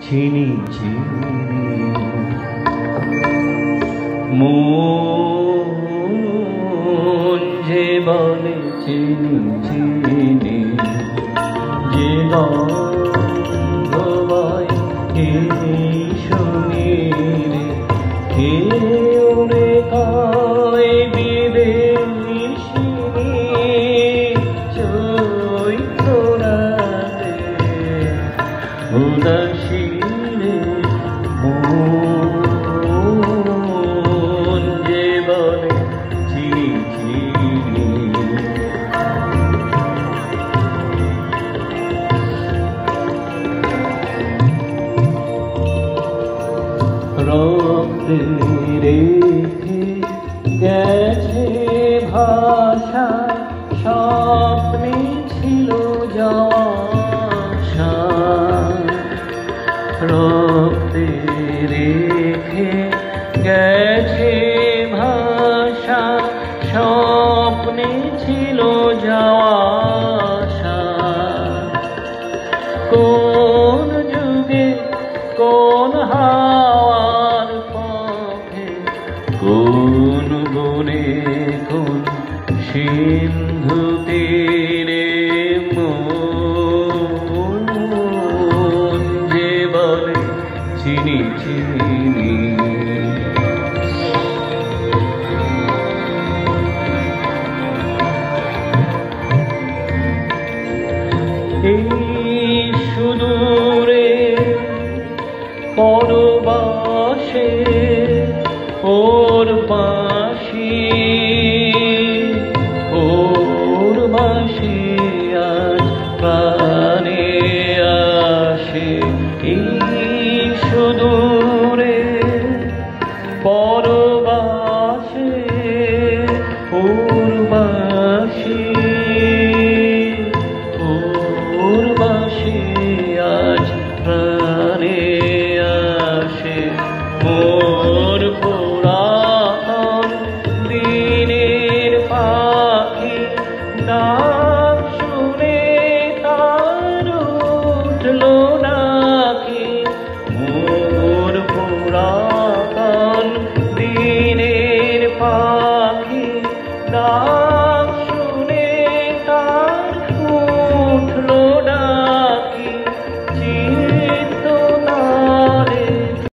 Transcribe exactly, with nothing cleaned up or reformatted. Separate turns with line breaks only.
চিনি চিনি মন যে বলে চিনি চিনি যে গন্ধময় এই সমীর কেউ রে কয় বিদেশিনী চৈত্র রাতে উদাসী মন যে বলে চিনি চিনি রক্তে রেখে গেছে ভাষা স্বপ্নে ছিল যাওয়া রক্তে রেখে গেছে ভাষা স্বপ্নে ছিল যাওয়া কোন যুগে কোন হাওয়ার পথে কোন বনে কোন সিন্ধু তীরে মন যে বলে চিনি চিনি এই